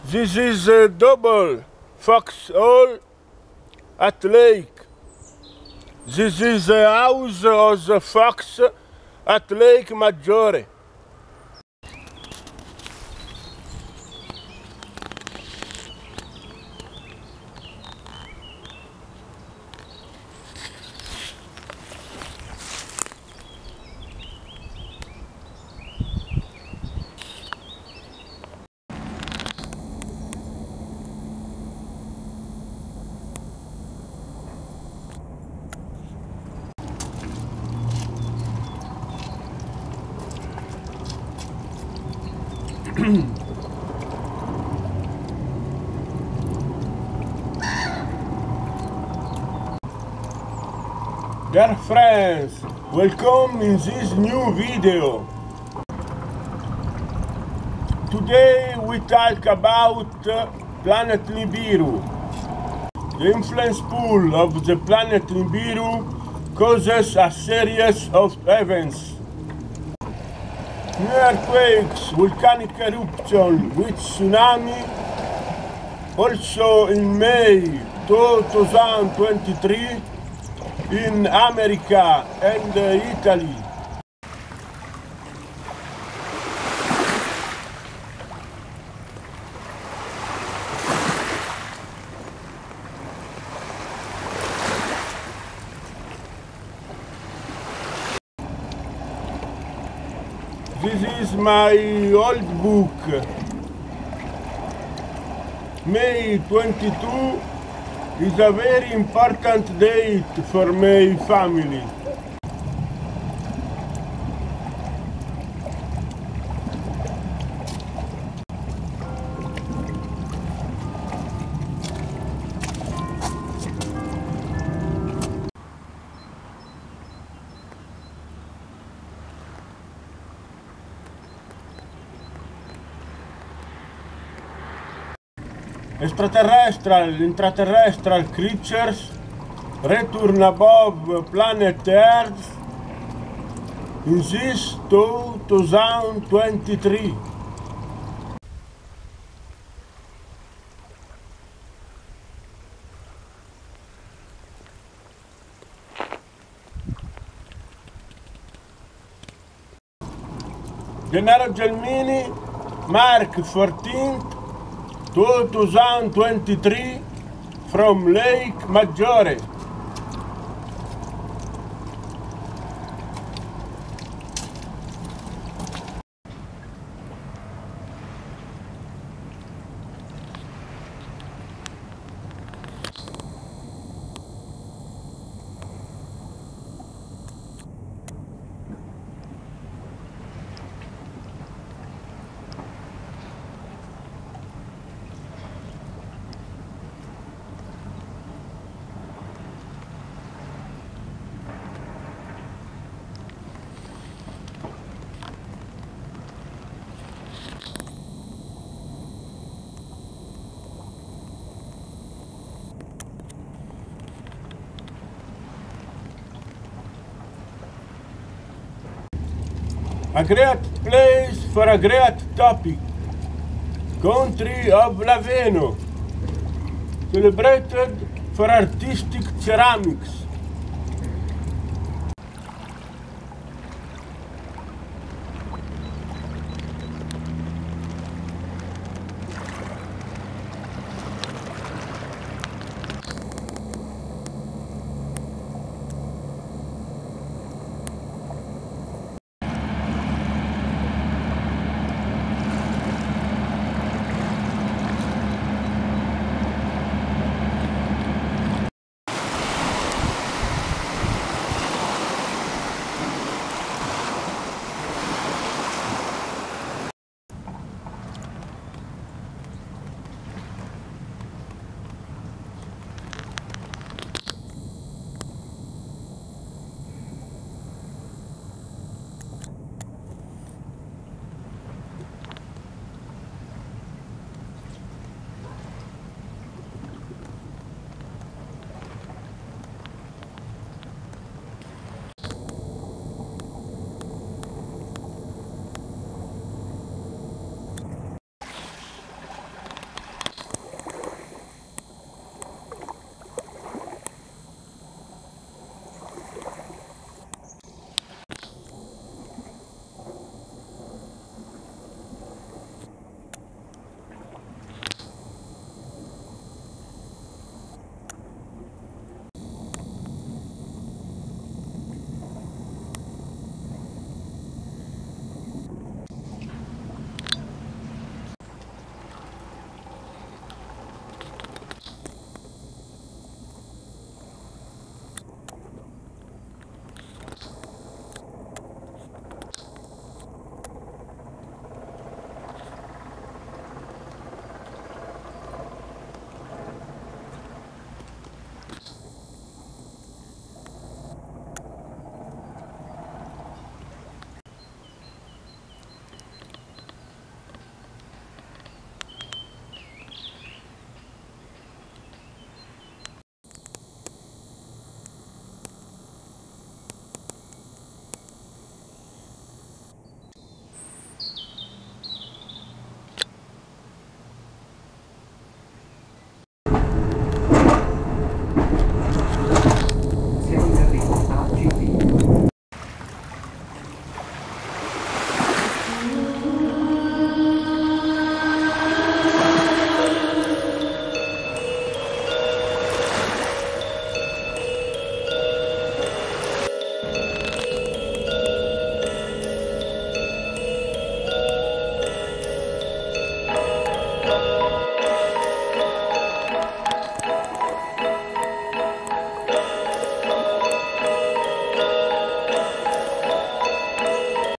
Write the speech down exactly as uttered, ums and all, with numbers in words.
This is a double foxhole at lake. This is the house of the fox at Lake Maggiore. Dear friends, welcome in this new video. Today we talk about uh, planet Nibiru. The influence pool of the planet Nibiru causes a series of events. New earthquakes, volcanic eruption with tsunami. Also in May two thousand twenty-three in America and uh, Italy. This is my old book. May twenty-second is a very important date for my family. Extraterrestrial, intraterrestrial creatures return above planet Earth in this two thousand twenty-three. Gennaro Gelmini, March fourteenth, two thousand twenty-three, from Lake Maggiore. A great place for a great topic. Country of Laveno, celebrated for artistic ceramics.